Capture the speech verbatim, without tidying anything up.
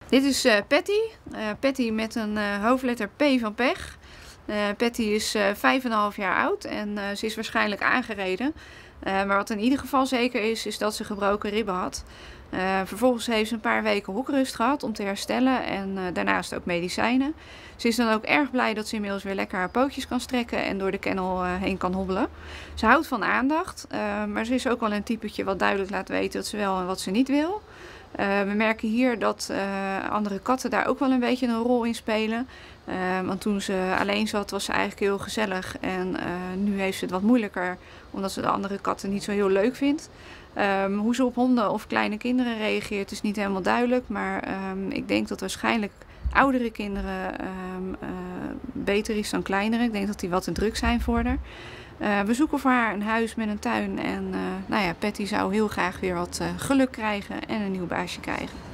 Dit is uh, Patty. Uh, Patty met een uh, hoofdletter P van pech. Uh, Patty is uh, vijf en een half jaar oud en uh, ze is waarschijnlijk aangereden. Uh, maar wat in ieder geval zeker is, is dat ze gebroken ribben had. Uh, vervolgens heeft ze een paar weken hoekrust gehad om te herstellen en uh, daarnaast ook medicijnen. Ze is dan ook erg blij dat ze inmiddels weer lekker haar pootjes kan strekken en door de kennel uh, heen kan hobbelen. Ze houdt van aandacht, uh, maar ze is ook wel een typetje wat duidelijk laat weten wat ze wil en wat ze niet wil. Uh, we merken hier dat uh, andere katten daar ook wel een beetje een rol in spelen. Uh, want toen ze alleen zat was ze eigenlijk heel gezellig en uh, nu heeft ze het wat moeilijker omdat ze de andere katten niet zo heel leuk vindt. Um, hoe ze op honden of kleine kinderen reageert is niet helemaal duidelijk, maar um, ik denk dat waarschijnlijk oudere kinderen um, uh, beter is dan kleinere. Ik denk dat die wat te druk zijn voor haar. Uh, we zoeken voor haar een huis met een tuin en uh, nou ja, Patty zou heel graag weer wat uh, geluk krijgen en een nieuw baasje krijgen.